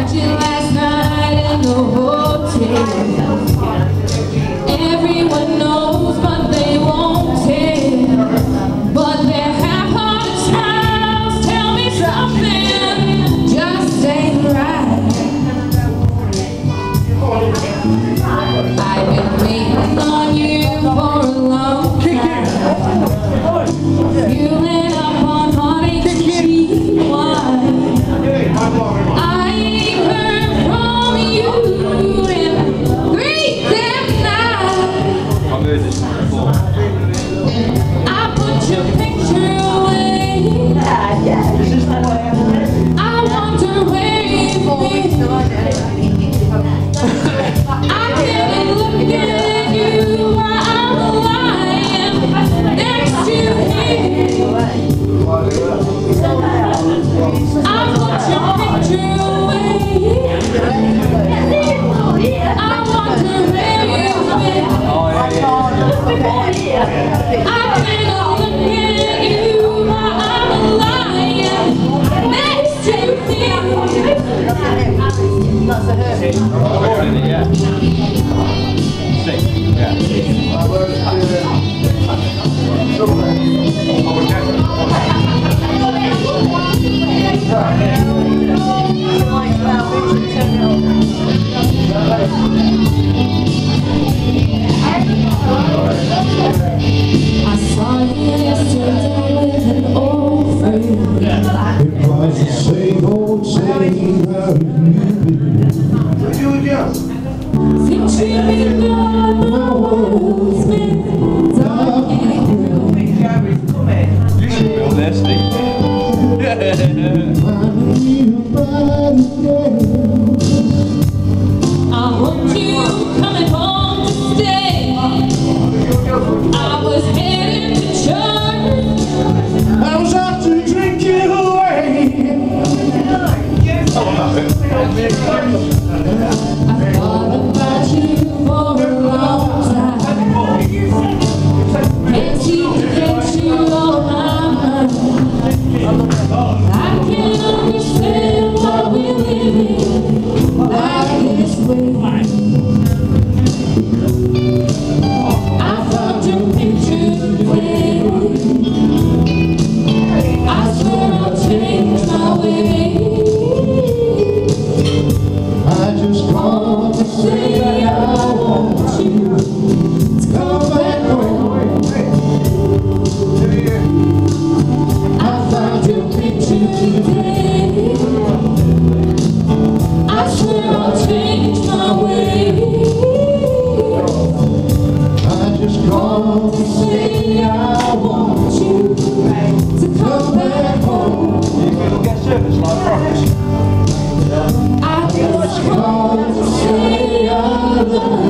Met you last night in the hotel. Everyone knows, but they won't tell. But their half-hearted smiles tell me something just ain't right. I've been waiting on you for a long time. Fueling up on heartache and cheap wine. I ain't heard from you in 3 damn nights. I put your picture away. I wonder where you've been. I can't look at you while I'm lying next to him. I put your picture away. I wonder where you've been. I can't look at you while I'm lying next to him. I saw you yesterday with an old friend. It was the same old saying, how have you been? Since you've been gone, my world's been dark and grim. You should feel nasty. I want you coming home to stay. I was headed to church. I was out to drink you away. I thought about you for a long time. Can't seem to get you on my mind. I can't understand why we're living like this way. I found your picture today. I swear I'll change my ways. I just want to say I want you to come back home. I found your picture today. I swear I'll change my ways. I just want to say I want you To come back home. You can get service like promise. I just want to say I love you.